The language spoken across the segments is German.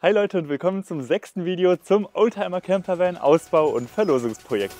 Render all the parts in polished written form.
Hi Leute und willkommen zum 6. Video zum Oldtimer Campervan Ausbau- und Verlosungsprojekt.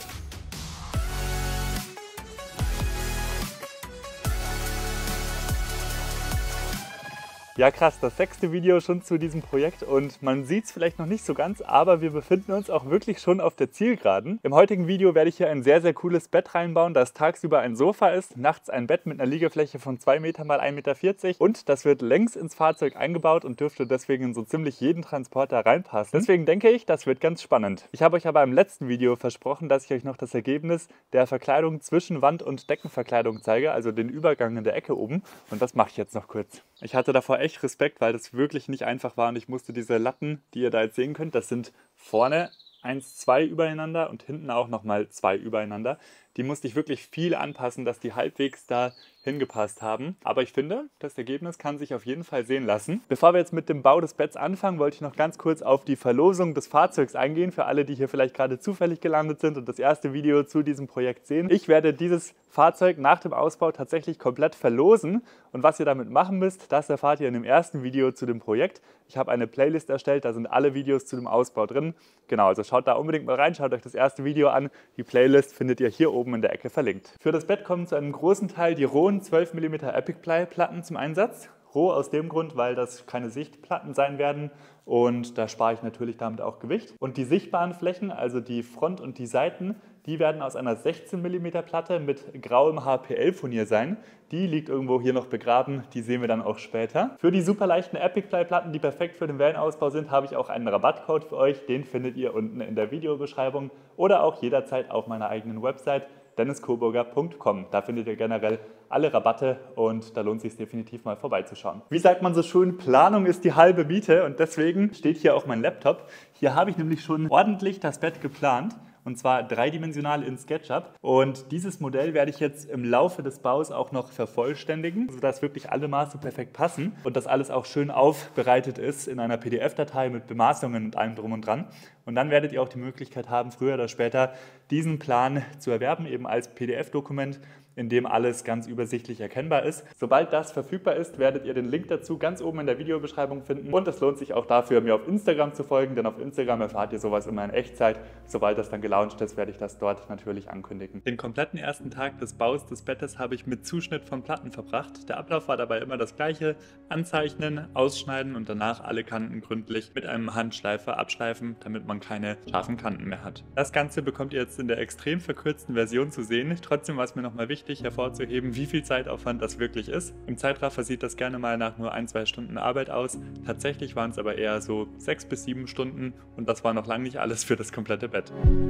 Ja krass, das 6. Video schon zu diesem Projekt und man sieht es vielleicht noch nicht so ganz, aber wir befinden uns auch wirklich schon auf der Zielgeraden. Im heutigen Video werde ich hier ein sehr, sehr cooles Bett reinbauen, das tagsüber ein Sofa ist, nachts ein Bett mit einer Liegefläche von 2 Meter x 1,40 Meter und das wird längs ins Fahrzeug eingebaut und dürfte deswegen in so ziemlich jeden Transporter reinpassen. Deswegen denke ich, das wird ganz spannend. Ich habe euch aber im letzten Video versprochen, dass ich euch noch das Ergebnis der Verkleidung zwischen Wand- und Deckenverkleidung zeige, also den Übergang in der Ecke oben, und das mache ich jetzt noch kurz. Ich hatte davor echt Respekt, weil das wirklich nicht einfach war und ich musste diese Latten, die ihr da jetzt sehen könnt, das sind vorne 1, 2 übereinander und hinten auch nochmal 2 übereinander. Die musste ich wirklich viel anpassen, dass die halbwegs da hingepasst haben. Aber ich finde, das Ergebnis kann sich auf jeden Fall sehen lassen. Bevor wir jetzt mit dem Bau des Betts anfangen, wollte ich noch ganz kurz auf die Verlosung des Fahrzeugs eingehen, für alle, die hier vielleicht gerade zufällig gelandet sind und das erste Video zu diesem Projekt sehen. Ich werde dieses Fahrzeug nach dem Ausbau tatsächlich komplett verlosen und was ihr damit machen müsst, das erfahrt ihr in dem ersten Video zu dem Projekt. Ich habe eine Playlist erstellt, da sind alle Videos zu dem Ausbau drin. Genau, also schaut da unbedingt mal rein, schaut euch das erste Video an. Die Playlist findet ihr hier oben in der Ecke verlinkt. Für das Bett kommen zu einem großen Teil die rohen 12 mm Epic Ply Platten zum Einsatz. Roh aus dem Grund, weil das keine Sichtplatten sein werden und da spare ich natürlich damit auch Gewicht. Und die sichtbaren Flächen, also die Front und die Seiten, die werden aus einer 16 mm Platte mit grauem HPL-Furnier sein. Die liegt irgendwo hier noch begraben, die sehen wir dann auch später. Für die super leichten Epic Ply Platten, die perfekt für den Van-Ausbau sind, habe ich auch einen Rabattcode für euch. Den findet ihr unten in der Videobeschreibung oder auch jederzeit auf meiner eigenen Website denniscoburger.com. Da findet ihr generell alle Rabatte und da lohnt es sich definitiv mal vorbeizuschauen. Wie sagt man so schön, Planung ist die halbe Miete und deswegen steht hier auch mein Laptop. Hier habe ich nämlich schon ordentlich das Bett geplant. Und zwar dreidimensional in SketchUp. Und dieses Modell werde ich jetzt im Laufe des Baus auch noch vervollständigen, sodass wirklich alle Maße perfekt passen und das alles auch schön aufbereitet ist in einer PDF-Datei mit Bemaßungen und allem drum und dran. Und dann werdet ihr auch die Möglichkeit haben, früher oder später diesen Plan zu erwerben, eben als PDF-Dokument, in dem alles ganz übersichtlich erkennbar ist. Sobald das verfügbar ist, werdet ihr den Link dazu ganz oben in der Videobeschreibung finden. Und es lohnt sich auch dafür, mir auf Instagram zu folgen, denn auf Instagram erfahrt ihr sowas immer in Echtzeit. Sobald das dann gelauncht ist, werde ich das dort natürlich ankündigen. Den kompletten ersten Tag des Baus des Bettes habe ich mit Zuschnitt von Platten verbracht. Der Ablauf war dabei immer das gleiche: Anzeichnen, ausschneiden und danach alle Kanten gründlich mit einem Handschleifer abschleifen, damit man keine scharfen Kanten mehr hat. Das Ganze bekommt ihr jetzt in der extrem verkürzten Version zu sehen. Trotzdem war es mir nochmal wichtig hervorzuheben, wie viel Zeitaufwand das wirklich ist. Im Zeitraffer sieht das gerne mal nach nur 1-2 Stunden Arbeit aus. Tatsächlich waren es aber eher so 6 bis 7 Stunden und das war noch lange nicht alles für das komplette Bett.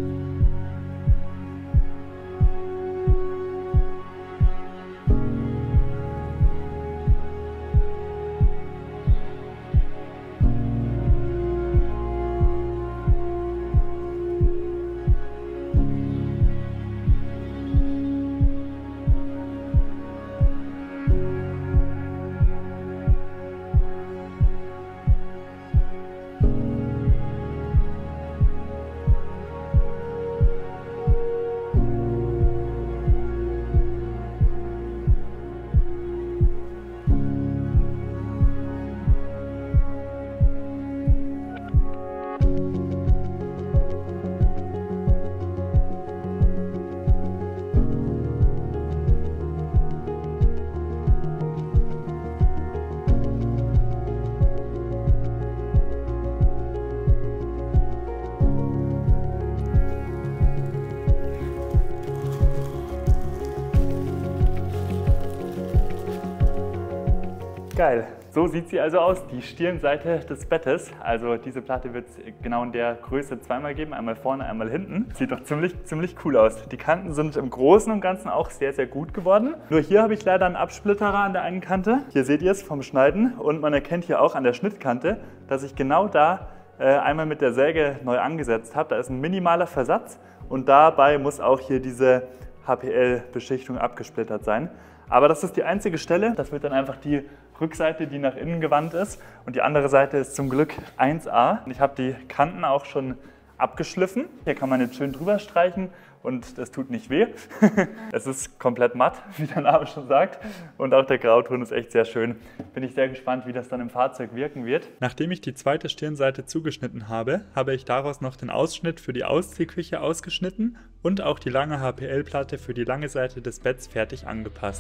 Geil, so sieht sie also aus, die Stirnseite des Bettes. Also diese Platte wird es genau in der Größe zweimal geben, einmal vorne, einmal hinten. Sieht doch ziemlich cool aus. Die Kanten sind im Großen und Ganzen auch sehr, sehr gut geworden. Nur hier habe ich leider einen Absplitterer an der einen Kante. Hier seht ihr es vom Schneiden und man erkennt hier auch an der Schnittkante, dass ich genau da einmal mit der Säge neu angesetzt habe. Da ist ein minimaler Versatz und dabei muss auch hier diese HPL-Beschichtung abgesplittert sein. Aber das ist die einzige Stelle. Das wird dann einfach die Rückseite, die nach innen gewandt ist. Und die andere Seite ist zum Glück 1A. Und ich habe die Kanten auch schon abgeschliffen. Hier kann man jetzt schön drüber streichen und das tut nicht weh. Es ist komplett matt, wie der Name schon sagt. Und auch der Grauton ist echt sehr schön. Bin ich sehr gespannt, wie das dann im Fahrzeug wirken wird. Nachdem ich die zweite Stirnseite zugeschnitten habe, habe ich daraus noch den Ausschnitt für die Ausziehküche ausgeschnitten und auch die lange HPL-Platte für die lange Seite des Betts fertig angepasst.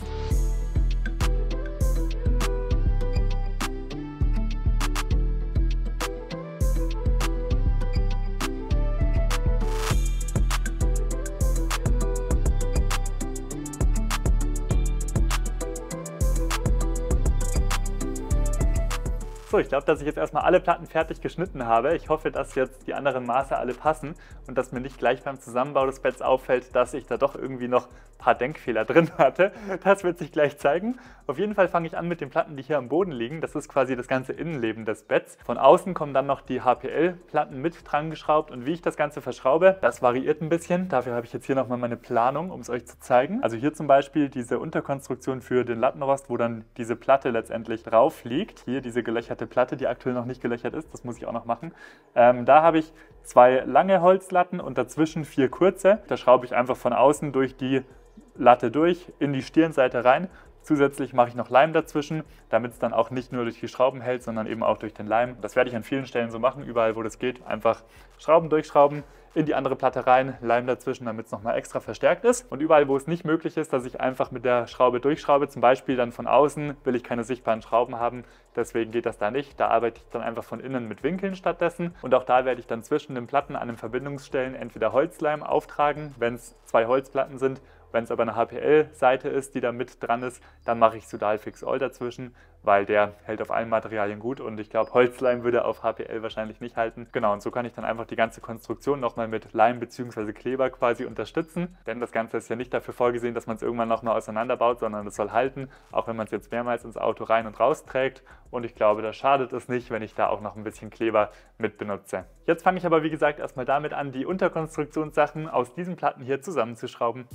So, ich glaube, dass ich jetzt erstmal alle Platten fertig geschnitten habe. Ich hoffe, dass jetzt die anderen Maße alle passen und dass mir nicht gleich beim Zusammenbau des Betts auffällt, dass ich da doch irgendwie noch ein paar Denkfehler drin hatte. Das wird sich gleich zeigen. Auf jeden Fall fange ich an mit den Platten, die hier am Boden liegen. Das ist quasi das ganze Innenleben des Betts. Von außen kommen dann noch die HPL-Platten mit dran geschraubt und wie ich das Ganze verschraube, das variiert ein bisschen. Dafür habe ich jetzt hier nochmal meine Planung, um es euch zu zeigen. Also hier zum Beispiel diese Unterkonstruktion für den Lattenrost, wo dann diese Platte letztendlich drauf liegt. Hier diese gelöcherte Platte, die aktuell noch nicht gelöchert ist, das muss ich auch noch machen. Da habe ich 2 lange Holzlatten und dazwischen 4 kurze. Da schraube ich einfach von außen durch die Latte durch, in die Stirnseite rein. Zusätzlich mache ich noch Leim dazwischen, damit es dann auch nicht nur durch die Schrauben hält, sondern eben auch durch den Leim. Das werde ich an vielen Stellen so machen, überall wo das geht. Einfach Schrauben durchschrauben, in die andere Platte rein, Leim dazwischen, damit es nochmal extra verstärkt ist. Und überall, wo es nicht möglich ist, dass ich einfach mit der Schraube durchschraube, zum Beispiel dann von außen, will ich keine sichtbaren Schrauben haben, deswegen geht das da nicht. Da arbeite ich dann einfach von innen mit Winkeln stattdessen. Und auch da werde ich dann zwischen den Platten an den Verbindungsstellen entweder Holzleim auftragen, wenn es 2 Holzplatten sind. Wenn es aber eine HPL-Seite ist, die da mit dran ist, dann mache ich Sudal Fix All dazwischen, weil der hält auf allen Materialien gut und ich glaube, Holzleim würde auf HPL wahrscheinlich nicht halten. Genau, und so kann ich dann einfach die ganze Konstruktion nochmal mit Leim bzw. Kleber quasi unterstützen. Denn das Ganze ist ja nicht dafür vorgesehen, dass man es irgendwann nochmal auseinanderbaut, sondern es soll halten, auch wenn man es jetzt mehrmals ins Auto rein und raus trägt. Und ich glaube, da schadet es nicht, wenn ich da auch noch ein bisschen Kleber mit benutze. Jetzt fange ich aber wie gesagt erstmal damit an, die Unterkonstruktionssachen aus diesen Platten hier zusammenzuschrauben.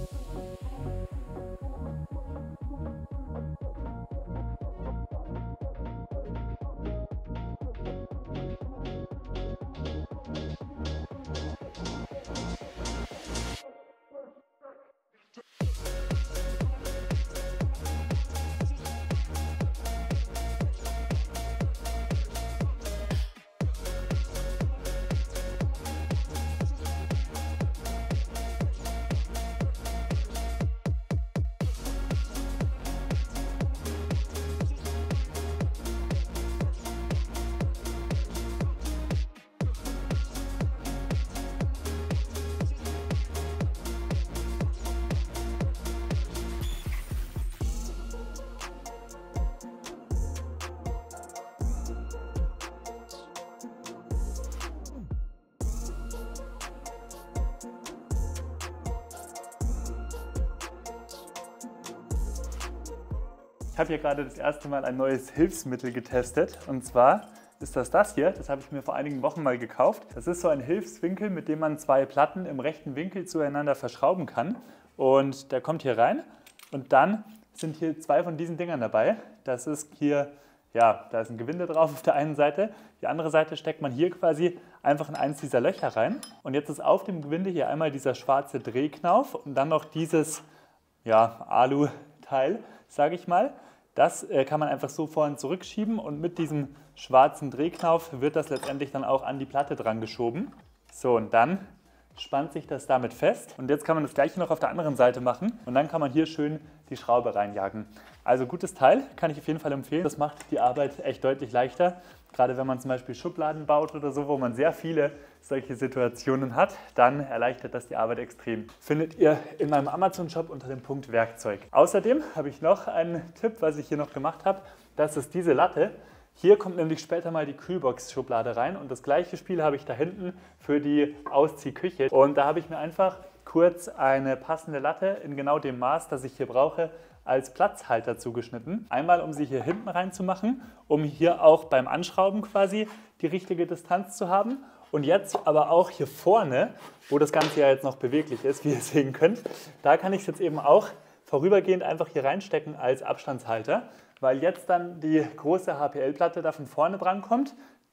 Ich habe hier gerade das erste Mal ein neues Hilfsmittel getestet und zwar ist das hier. Das habe ich mir vor einigen Wochen mal gekauft. Das ist so ein Hilfswinkel, mit dem man 2 Platten im rechten Winkel zueinander verschrauben kann. Und der kommt hier rein und dann sind hier 2 von diesen Dingern dabei. Das ist hier, ja, da ist ein Gewinde drauf auf der einen Seite. Die andere Seite steckt man hier quasi einfach in eins dieser Löcher rein. Und jetzt ist auf dem Gewinde hier einmal dieser schwarze Drehknauf und dann noch dieses, ja, Alu-Teil, sage ich mal. Das kann man einfach so vor und zurückschieben und mit diesem schwarzen Drehknauf wird das letztendlich dann auch an die Platte dran geschoben. So, und dann spannt sich das damit fest. Und jetzt kann man das gleiche noch auf der anderen Seite machen und dann kann man hier schön die Schraube reinjagen. Also gutes Teil, kann ich auf jeden Fall empfehlen. Das macht die Arbeit echt deutlich leichter. Gerade wenn man zum Beispiel Schubladen baut oder so, wo man sehr viele solche Situationen hat, dann erleichtert das die Arbeit extrem. Findet ihr in meinem Amazon-Shop unter dem Punkt Werkzeug. Außerdem habe ich noch einen Tipp, was ich hier noch gemacht habe. Das ist diese Latte. Hier kommt nämlich später mal die Kühlbox-Schublade rein und das gleiche Spiel habe ich da hinten für die Ausziehküche. Und da habe ich mir einfach kurz eine passende Latte in genau dem Maß, das ich hier brauche, als Platzhalter zugeschnitten. Einmal, um sie hier hinten reinzumachen, um hier auch beim Anschrauben quasi die richtige Distanz zu haben. Und jetzt aber auch hier vorne, wo das Ganze ja jetzt noch beweglich ist, wie ihr sehen könnt, da kann ich es jetzt eben auch vorübergehend einfach hier reinstecken als Abstandshalter, weil jetzt dann die große HPL-Platte da von vorne dran kommt,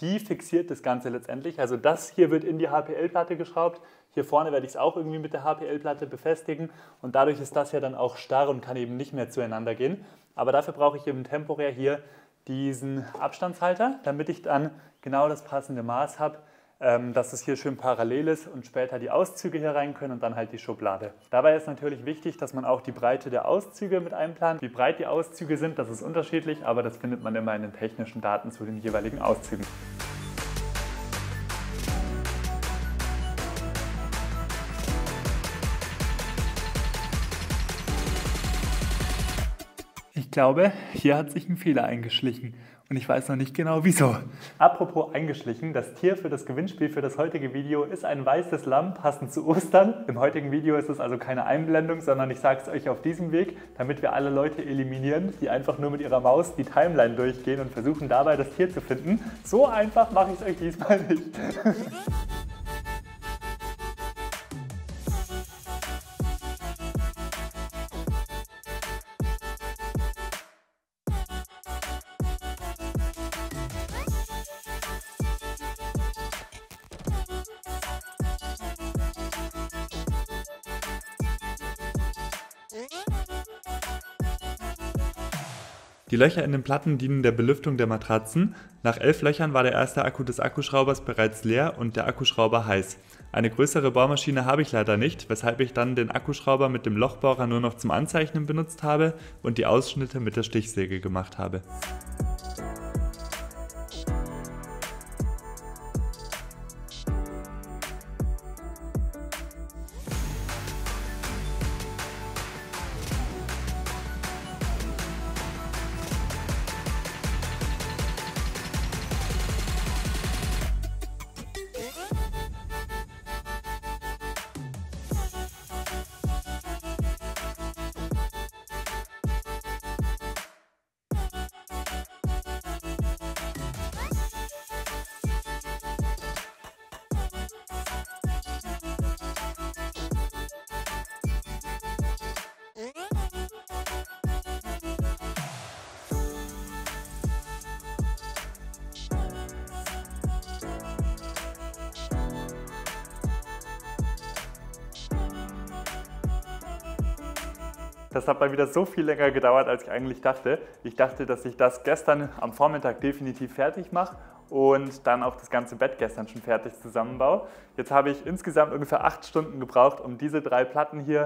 die fixiert das Ganze letztendlich. Also das hier wird in die HPL-Platte geschraubt. Hier vorne werde ich es auch irgendwie mit der HPL-Platte befestigen und dadurch ist das ja dann auch starr und kann eben nicht mehr zueinander gehen. Aber dafür brauche ich eben temporär hier diesen Abstandshalter, damit ich dann genau das passende Maß habe, dass es hier schön parallel ist und später die Auszüge hier rein können und dann halt die Schublade. Dabei ist natürlich wichtig, dass man auch die Breite der Auszüge mit einplant. Wie breit die Auszüge sind, das ist unterschiedlich, aber das findet man immer in den technischen Daten zu den jeweiligen Auszügen. Ich glaube, hier hat sich ein Fehler eingeschlichen und ich weiß noch nicht genau wieso. Apropos eingeschlichen, das Tier für das Gewinnspiel für das heutige Video ist ein weißes Lamm, passend zu Ostern. Im heutigen Video ist es also keine Einblendung, sondern ich sage es euch auf diesem Weg, damit wir alle Leute eliminieren, die einfach nur mit ihrer Maus die Timeline durchgehen und versuchen dabei das Tier zu finden. So einfach mache ich es euch diesmal nicht. Die Löcher in den Platten dienen der Belüftung der Matratzen. Nach 11 Löchern war der erste Akku des Akkuschraubers bereits leer und der Akkuschrauber heiß. Eine größere Bohrmaschine habe ich leider nicht, weshalb ich dann den Akkuschrauber mit dem Lochbohrer nur noch zum Anzeichnen benutzt habe und die Ausschnitte mit der Stichsäge gemacht habe. Das hat mal wieder so viel länger gedauert, als ich eigentlich dachte. Ich dachte, dass ich das gestern am Vormittag definitiv fertig mache und dann auch das ganze Bett gestern schon fertig zusammenbaue. Jetzt habe ich insgesamt ungefähr 8 Stunden gebraucht, um diese 3 Platten hier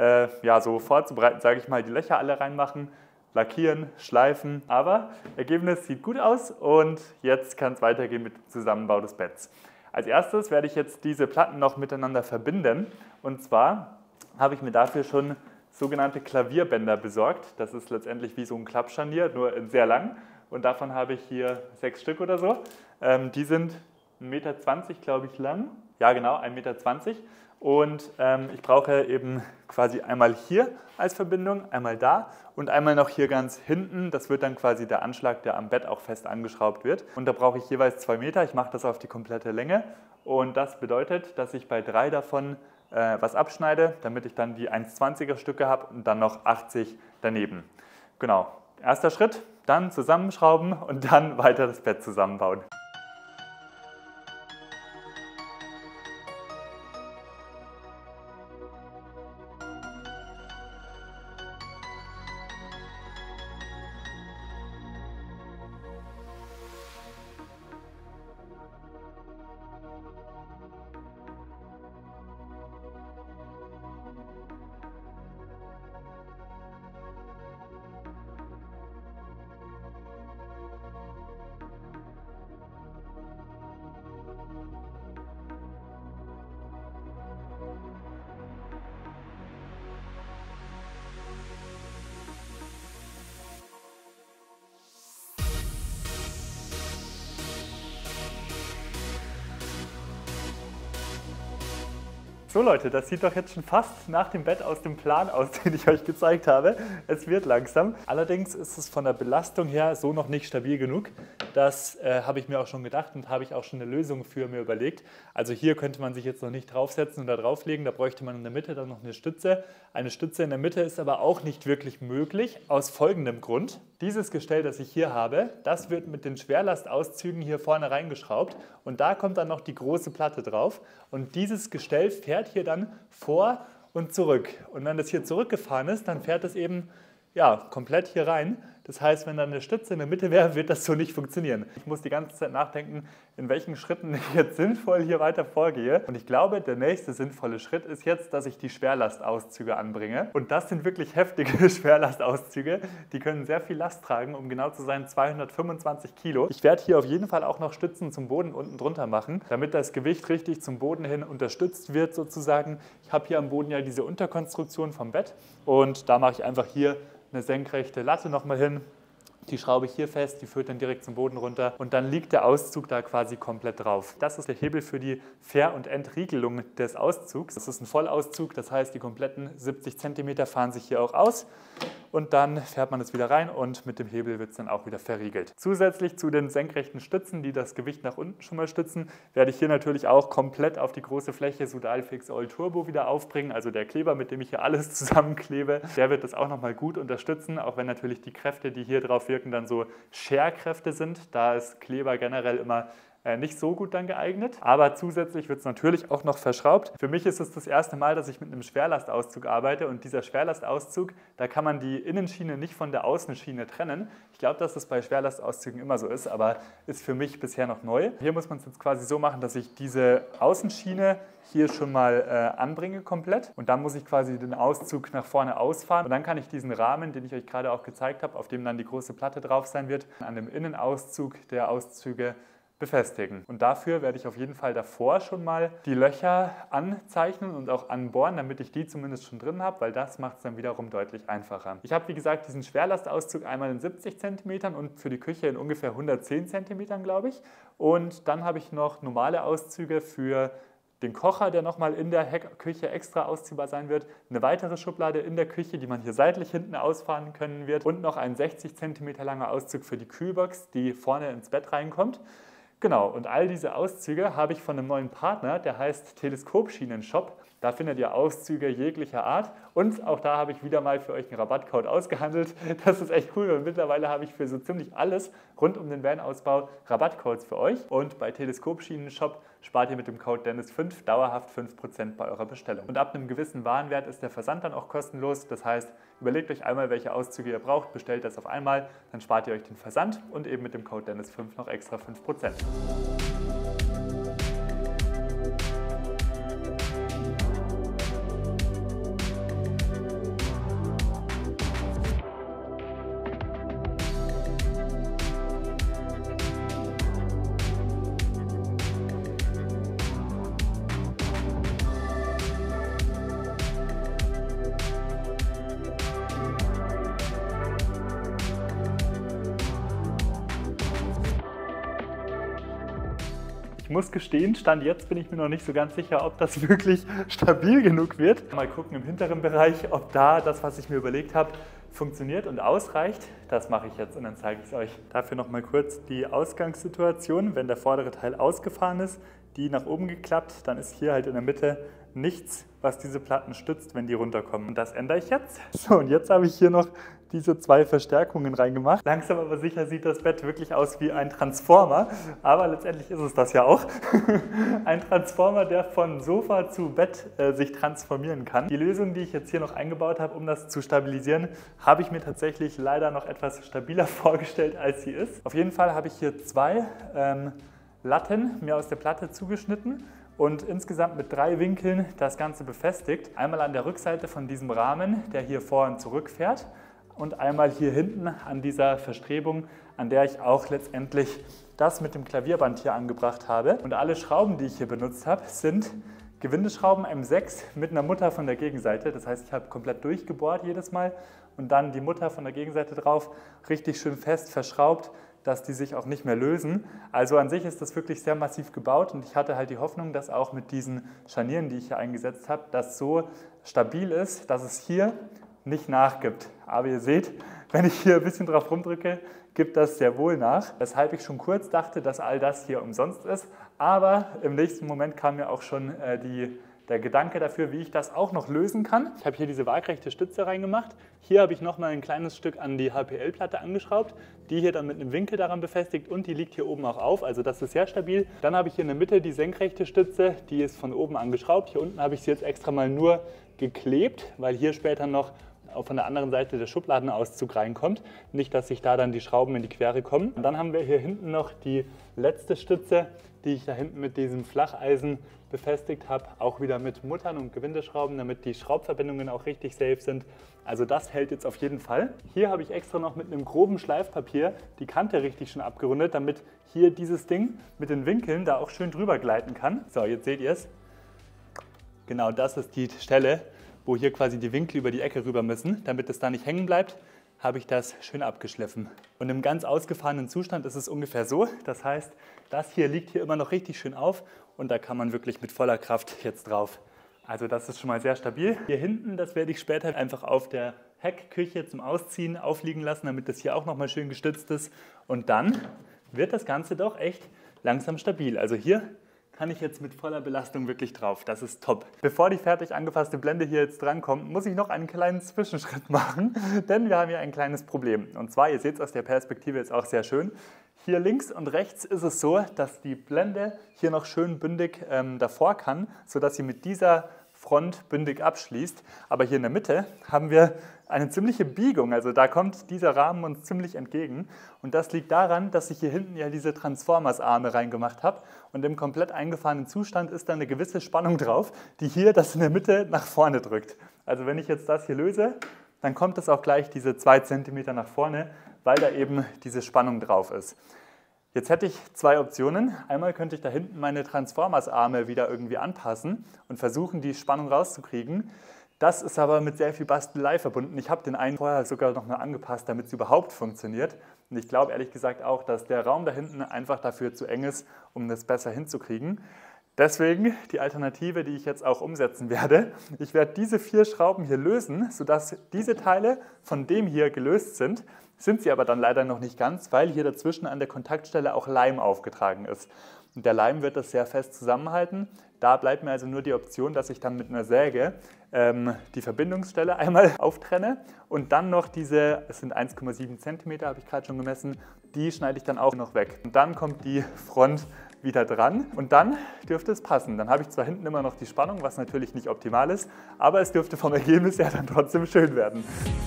ja, so vorzubereiten, sage ich mal, die Löcher alle reinmachen, lackieren, schleifen. Aber Ergebnis sieht gut aus und jetzt kann es weitergehen mit dem Zusammenbau des Betts. Als erstes werde ich jetzt diese Platten noch miteinander verbinden und zwar habe ich mir dafür schon sogenannte Klavierbänder besorgt. Das ist letztendlich wie so ein Klappscharnier, nur in sehr lang. Und davon habe ich hier 6 Stück oder so. Die sind 1,20 Meter, glaube ich, lang. Ja, genau, 1,20 Meter. Und ich brauche eben quasi einmal hier als Verbindung, einmal da und einmal noch hier ganz hinten. Das wird dann quasi der Anschlag, der am Bett auch fest angeschraubt wird. Und da brauche ich jeweils 2 Meter. Ich mache das auf die komplette Länge. Und das bedeutet, dass ich bei 3 davon was abschneide, damit ich dann die 1,20er Stücke habe und dann noch 80 daneben. Genau, erster Schritt, dann zusammenschrauben und dann weiter das Bett zusammenbauen. So Leute, das sieht doch jetzt schon fast nach dem Bett aus dem Plan aus, den ich euch gezeigt habe. Es wird langsam. Allerdings ist es von der Belastung her so noch nicht stabil genug. Das habe ich mir auch schon gedacht und habe ich auch schon eine Lösung für mir überlegt. Also hier könnte man sich jetzt noch nicht draufsetzen und da drauflegen. Da bräuchte man in der Mitte dann noch eine Stütze. Eine Stütze in der Mitte ist aber auch nicht wirklich möglich, aus folgendem Grund. Dieses Gestell, das ich hier habe, das wird mit den Schwerlastauszügen hier vorne reingeschraubt und da kommt dann noch die große Platte drauf und dieses Gestell fährt hier dann vor und zurück. Und wenn das hier zurückgefahren ist, dann fährt es eben komplett hier rein. Das heißt, wenn da eine Stütze in der Mitte wäre, wird das so nicht funktionieren. Ich muss die ganze Zeit nachdenken, in welchen Schritten ich jetzt sinnvoll hier weiter vorgehe. Und ich glaube, der nächste sinnvolle Schritt ist jetzt, dass ich die Schwerlastauszüge anbringe. Und das sind wirklich heftige Schwerlastauszüge. Die können sehr viel Last tragen, um genau zu sein 225 Kilo. Ich werde hier auf jeden Fall auch noch Stützen zum Boden unten drunter machen, damit das Gewicht richtig zum Boden hin unterstützt wird sozusagen. Ich habe hier am Boden ja diese Unterkonstruktion vom Bett und da mache ich einfach hier eine senkrechte Latte nochmal hin. Die schraube ich hier fest, die führt dann direkt zum Boden runter und dann liegt der Auszug da quasi komplett drauf. Das ist der Hebel für die Ver- und Entriegelung des Auszugs. Das ist ein Vollauszug, das heißt, die kompletten 70 cm fahren sich hier auch aus und dann fährt man es wieder rein und mit dem Hebel wird es dann auch wieder verriegelt. Zusätzlich zu den senkrechten Stützen, die das Gewicht nach unten schon mal stützen, werde ich hier natürlich auch komplett auf die große Fläche Sudalfix All Turbo wieder aufbringen, also der Kleber, mit dem ich hier alles zusammenklebe, der wird das auch nochmal gut unterstützen, auch wenn natürlich die Kräfte, die hier drauf wirken, dann so Scherkräfte sind. Da ist Kleber generell immer nicht so gut dann geeignet, aber zusätzlich wird es natürlich auch noch verschraubt. Für mich ist es das erste Mal, dass ich mit einem Schwerlastauszug arbeite und dieser Schwerlastauszug, da kann man die Innenschiene nicht von der Außenschiene trennen. Ich glaube, dass das bei Schwerlastauszügen immer so ist, aber ist für mich bisher noch neu. Hier muss man es jetzt quasi so machen, dass ich diese Außenschiene hier schon mal anbringe komplett und dann muss ich quasi den Auszug nach vorne ausfahren und dann kann ich diesen Rahmen, den ich euch gerade auch gezeigt habe, auf dem dann die große Platte drauf sein wird, an dem Innenauszug der Auszüge befestigen. Und dafür werde ich auf jeden Fall davor schon mal die Löcher anzeichnen und auch anbohren, damit ich die zumindest schon drin habe, weil das macht es dann wiederum deutlich einfacher. Ich habe, wie gesagt, diesen Schwerlastauszug einmal in 70 cm und für die Küche in ungefähr 110 cm, glaube ich. Und dann habe ich noch normale Auszüge für den Kocher, der nochmal in der Küche extra ausziehbar sein wird, eine weitere Schublade in der Küche, die man hier seitlich hinten ausfahren können wird und noch ein 60 cm langer Auszug für die Kühlbox, die vorne ins Bett reinkommt. Genau, und all diese Auszüge habe ich von einem neuen Partner, der heißt Teleskopschienen-Shop. Da findet ihr Auszüge jeglicher Art und auch da habe ich wieder mal für euch einen Rabattcode ausgehandelt. Das ist echt cool, weil mittlerweile habe ich für so ziemlich alles rund um den Van-Ausbau Rabattcodes für euch. Und bei Teleskopschienen-Shop spart ihr mit dem Code Dennis5 dauerhaft 5% bei eurer Bestellung. Und ab einem gewissen Warenwert ist der Versand dann auch kostenlos. Das heißt, überlegt euch einmal, welche Auszüge ihr braucht, bestellt das auf einmal, dann spart ihr euch den Versand und eben mit dem Code Dennis5 noch extra 5%. Ich muss gestehen, Stand jetzt bin ich mir noch nicht so ganz sicher, ob das wirklich stabil genug wird. Mal gucken im hinteren Bereich, ob da das, was ich mir überlegt habe, funktioniert und ausreicht. Das mache ich jetzt und dann zeige ich es euch. Dafür noch mal kurz die Ausgangssituation. Wenn der vordere Teil ausgefahren ist, die nach oben geklappt, dann ist hier halt in der Mitte nichts, was diese Platten stützt, wenn die runterkommen. Und das ändere ich jetzt. So, und jetzt habe ich hier noch diese zwei Verstärkungen reingemacht. Langsam aber sicher sieht das Bett wirklich aus wie ein Transformer, aber letztendlich ist es das ja auch. Ein Transformer, der von Sofa zu Bett sich transformieren kann. Die Lösung, die ich jetzt hier noch eingebaut habe, um das zu stabilisieren, habe ich mir tatsächlich leider noch etwas stabiler vorgestellt, als sie ist. Auf jeden Fall habe ich hier zwei Latten mir aus der Platte zugeschnitten und insgesamt mit 3 Winkeln das Ganze befestigt. Einmal an der Rückseite von diesem Rahmen, der hier vor und zurück fährt, und einmal hier hinten an dieser Verstrebung, an der ich auch letztendlich das mit dem Klavierband hier angebracht habe. Und alle Schrauben, die ich hier benutzt habe, sind Gewindeschrauben M6 mit einer Mutter von der Gegenseite. Das heißt, ich habe komplett durchgebohrt jedes Mal und dann die Mutter von der Gegenseite drauf, richtig schön fest verschraubt, dass die sich auch nicht mehr lösen. Also an sich ist das wirklich sehr massiv gebaut und ich hatte halt die Hoffnung, dass auch mit diesen Scharnieren, die ich hier eingesetzt habe, das so stabil ist, dass es hier nicht nachgibt. Aber ihr seht, wenn ich hier ein bisschen drauf rumdrücke, gibt das sehr wohl nach. Weshalb ich schon kurz dachte, dass all das hier umsonst ist. Aber im nächsten Moment kam mir auch schon Der Gedanke dafür, wie ich das auch noch lösen kann. Ich habe hier diese waagrechte Stütze reingemacht. Hier habe ich nochmal ein kleines Stück an die HPL-Platte angeschraubt, die hier dann mit einem Winkel daran befestigt und die liegt hier oben auch auf, also das ist sehr stabil. Dann habe ich hier in der Mitte die senkrechte Stütze, die ist von oben angeschraubt. Hier unten habe ich sie jetzt extra mal nur geklebt, weil hier später noch auch von der anderen Seite der Schubladenauszug reinkommt. Nicht, dass sich da dann die Schrauben in die Quere kommen. Und dann haben wir hier hinten noch die letzte Stütze, die ich da hinten mit diesem Flacheisen befestigt habe. Auch wieder mit Muttern und Gewindeschrauben, damit die Schraubverbindungen auch richtig safe sind. Also das hält jetzt auf jeden Fall. Hier habe ich extra noch mit einem groben Schleifpapier die Kante richtig schön abgerundet, damit hier dieses Ding mit den Winkeln da auch schön drüber gleiten kann. So, jetzt seht ihr es. Genau das ist die Stelle, wo hier quasi die Winkel über die Ecke rüber müssen. Damit es da nicht hängen bleibt, habe ich das schön abgeschliffen. Und im ganz ausgefahrenen Zustand ist es ungefähr so. Das heißt, das hier liegt hier immer noch richtig schön auf und da kann man wirklich mit voller Kraft jetzt drauf. Also das ist schon mal sehr stabil. Hier hinten, das werde ich später einfach auf der Heckküche zum Ausziehen aufliegen lassen, damit das hier auch nochmal schön gestützt ist. Und dann wird das Ganze doch echt langsam stabil. Also hier kann ich jetzt mit voller Belastung wirklich drauf. Das ist top. Bevor die fertig angefasste Blende hier jetzt drankommt, muss ich noch einen kleinen Zwischenschritt machen, denn wir haben hier ein kleines Problem. Und zwar, ihr seht es aus der Perspektive jetzt auch sehr schön, hier links und rechts ist es so, dass die Blende hier noch schön bündig davor kann, sodass sie mit dieser Front bündig abschließt. Aber hier in der Mitte haben wir eine ziemliche Biegung, also da kommt dieser Rahmen uns ziemlich entgegen. Und das liegt daran, dass ich hier hinten ja diese Transformers-Arme reingemacht habe und im komplett eingefahrenen Zustand ist da eine gewisse Spannung drauf, die hier das in der Mitte nach vorne drückt. Also wenn ich jetzt das hier löse, dann kommt es auch gleich diese 2 cm nach vorne, weil da eben diese Spannung drauf ist. Jetzt hätte ich zwei Optionen. Einmal könnte ich da hinten meine Transformers-Arme wieder irgendwie anpassen und versuchen, die Spannung rauszukriegen. Das ist aber mit sehr viel Bastelei verbunden. Ich habe den einen vorher sogar noch mal angepasst, damit es überhaupt funktioniert. Und ich glaube ehrlich gesagt auch, dass der Raum da hinten einfach dafür zu eng ist, um das besser hinzukriegen. Deswegen die Alternative, die ich jetzt auch umsetzen werde. Ich werde diese 4 Schrauben hier lösen, sodass diese Teile von dem hier gelöst sind. Sind sie aber dann leider noch nicht ganz, weil hier dazwischen an der Kontaktstelle auch Leim aufgetragen ist. Und der Leim wird das sehr fest zusammenhalten. Da bleibt mir also nur die Option, dass ich dann mit einer Säge die Verbindungsstelle einmal auftrenne und dann noch diese, es sind 1,7 cm, habe ich gerade schon gemessen, die schneide ich dann auch noch weg. Und dann kommt die Front wieder dran und dann dürfte es passen. Dann habe ich zwar hinten immer noch die Spannung, was natürlich nicht optimal ist, aber es dürfte vom Ergebnis her dann trotzdem schön werden.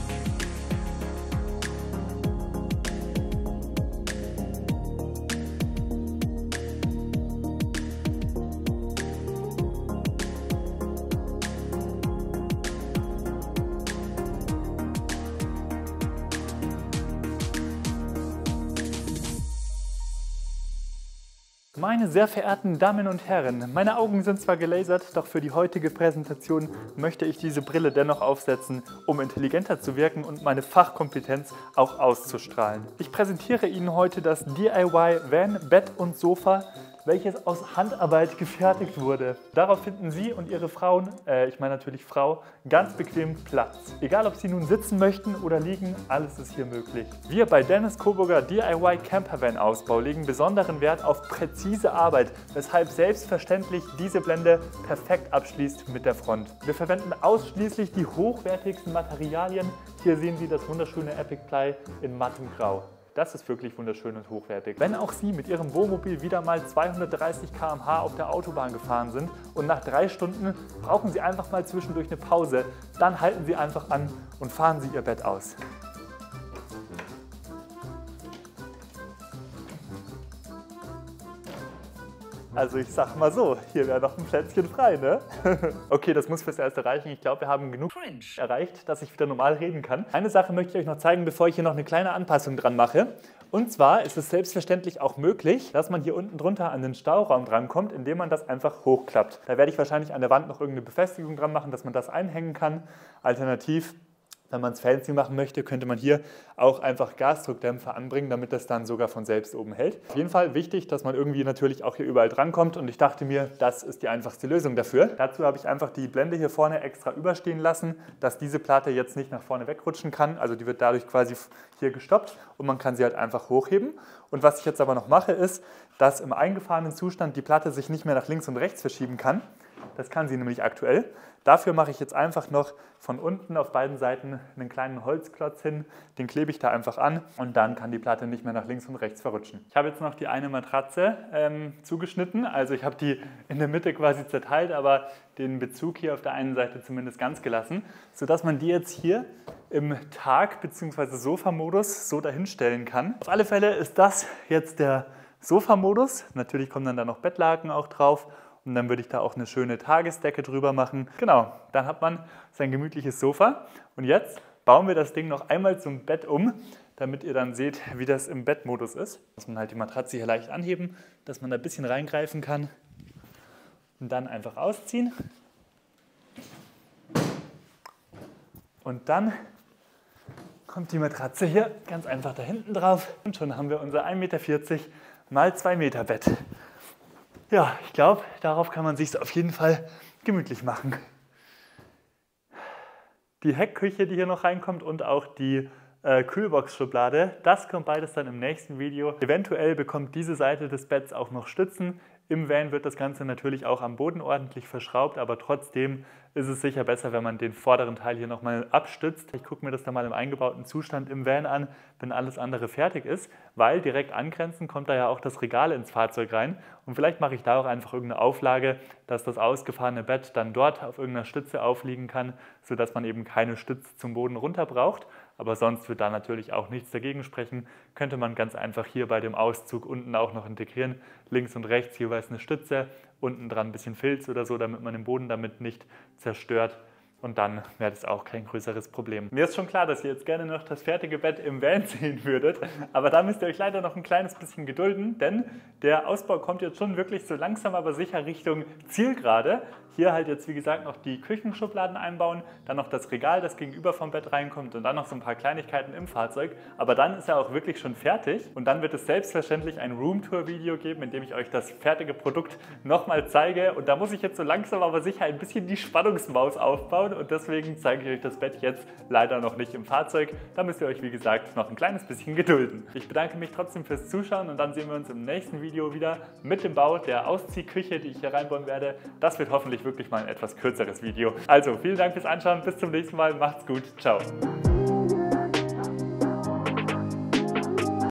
Meine sehr verehrten Damen und Herren, meine Augen sind zwar gelasert, doch für die heutige Präsentation möchte ich diese Brille dennoch aufsetzen, um intelligenter zu wirken und meine Fachkompetenz auch auszustrahlen. Ich präsentiere Ihnen heute das DIY Van Bett und Sofa, welches aus Handarbeit gefertigt wurde. Darauf finden Sie und Ihre Frauen, ich meine natürlich Frau, ganz bequem Platz. Egal ob Sie nun sitzen möchten oder liegen, alles ist hier möglich. Wir bei Dennis Coburger DIY Campervan Ausbau legen besonderen Wert auf präzise Arbeit, weshalb selbstverständlich diese Blende perfekt abschließt mit der Front. Wir verwenden ausschließlich die hochwertigsten Materialien. Hier sehen Sie das wunderschöne Epic Ply in mattem Grau. Das ist wirklich wunderschön und hochwertig. Wenn auch Sie mit Ihrem Wohnmobil wieder mal 230 km/h auf der Autobahn gefahren sind und nach 3 Stunden brauchen Sie einfach mal zwischendurch eine Pause, dann halten Sie einfach an und fahren Sie Ihr Bett aus. Also ich sag mal so, hier wäre noch ein Plätzchen frei, ne? Okay, das muss fürs Erste reichen. Ich glaube, wir haben genug erreicht, dass ich wieder normal reden kann. Eine Sache möchte ich euch noch zeigen, bevor ich hier noch eine kleine Anpassung dran mache. Und zwar ist es selbstverständlich auch möglich, dass man hier unten drunter an den Stauraum drankommt, indem man das einfach hochklappt. Da werde ich wahrscheinlich an der Wand noch irgendeine Befestigung dran machen, dass man das einhängen kann. Alternativ, wenn man es fancy machen möchte, könnte man hier auch einfach Gasdruckdämpfer anbringen, damit das dann sogar von selbst oben hält. Auf jeden Fall wichtig, dass man irgendwie natürlich auch hier überall drankommt und ich dachte mir, das ist die einfachste Lösung dafür. Dazu habe ich einfach die Blende hier vorne extra überstehen lassen, dass diese Platte jetzt nicht nach vorne wegrutschen kann. Also die wird dadurch quasi hier gestoppt und man kann sie halt einfach hochheben. Und was ich jetzt aber noch mache ist, dass im eingefahrenen Zustand die Platte sich nicht mehr nach links und rechts verschieben kann. Das kann sie nämlich aktuell. Dafür mache ich jetzt einfach noch von unten auf beiden Seiten einen kleinen Holzklotz hin. Den klebe ich da einfach an und dann kann die Platte nicht mehr nach links und rechts verrutschen. Ich habe jetzt noch die eine Matratze zugeschnitten. Also ich habe die in der Mitte quasi zerteilt, aber den Bezug hier auf der einen Seite zumindest ganz gelassen, sodass man die jetzt hier im Tag- bzw. Sofamodus so dahinstellen kann. Auf alle Fälle ist das jetzt der Sofamodus. Natürlich kommen dann da noch Bettlaken auch drauf. Und dann würde ich da auch eine schöne Tagesdecke drüber machen. Genau, dann hat man sein gemütliches Sofa. Und jetzt bauen wir das Ding noch einmal zum Bett um, damit ihr dann seht, wie das im Bettmodus ist. Muss man halt die Matratze hier leicht anheben, dass man da ein bisschen reingreifen kann. Und dann einfach ausziehen. Und dann kommt die Matratze hier ganz einfach da hinten drauf. Und schon haben wir unser 1,40 Meter mal 2 Meter Bett. Ja, ich glaube, darauf kann man sich auf jeden Fall gemütlich machen. Die Heckküche, die hier noch reinkommt und auch die Kühlbox-Schublade, das kommt beides dann im nächsten Video. Eventuell bekommt diese Seite des Betts auch noch Stützen. Im Van wird das Ganze natürlich auch am Boden ordentlich verschraubt, aber trotzdem ist es sicher besser, wenn man den vorderen Teil hier nochmal abstützt. Ich gucke mir das dann mal im eingebauten Zustand im Van an, wenn alles andere fertig ist, weil direkt angrenzend kommt da ja auch das Regal ins Fahrzeug rein und vielleicht mache ich da auch einfach irgendeine Auflage, dass das ausgefahrene Bett dann dort auf irgendeiner Stütze aufliegen kann, sodass man eben keine Stütze zum Boden runter braucht. Aber sonst wird da natürlich auch nichts dagegen sprechen. Könnte man ganz einfach hier bei dem Auszug unten auch noch integrieren. Links und rechts jeweils eine Stütze, unten dran ein bisschen Filz oder so, damit man den Boden damit nicht zerstört. Und dann wäre das auch kein größeres Problem. Mir ist schon klar, dass ihr jetzt gerne noch das fertige Bett im Van sehen würdet. Aber da müsst ihr euch leider noch ein kleines bisschen gedulden, denn der Ausbau kommt jetzt schon wirklich so langsam aber sicher Richtung Zielgerade. Hier halt jetzt wie gesagt noch die Küchenschubladen einbauen, dann noch das Regal, das gegenüber vom Bett reinkommt und dann noch so ein paar Kleinigkeiten im Fahrzeug. Aber dann ist er auch wirklich schon fertig und dann wird es selbstverständlich ein Roomtour-Video geben, in dem ich euch das fertige Produkt nochmal zeige. Und da muss ich jetzt so langsam aber sicher ein bisschen die Spannungsmaus aufbauen und deswegen zeige ich euch das Bett jetzt leider noch nicht im Fahrzeug. Da müsst ihr euch wie gesagt noch ein kleines bisschen gedulden. Ich bedanke mich trotzdem fürs Zuschauen und dann sehen wir uns im nächsten Video wieder mit dem Bau der Ausziehküche, die ich hier reinbauen werde. Das wird hoffentlich wirklich mal ein etwas kürzeres Video. Also vielen Dank fürs Anschauen, bis zum nächsten Mal, macht's gut, ciao.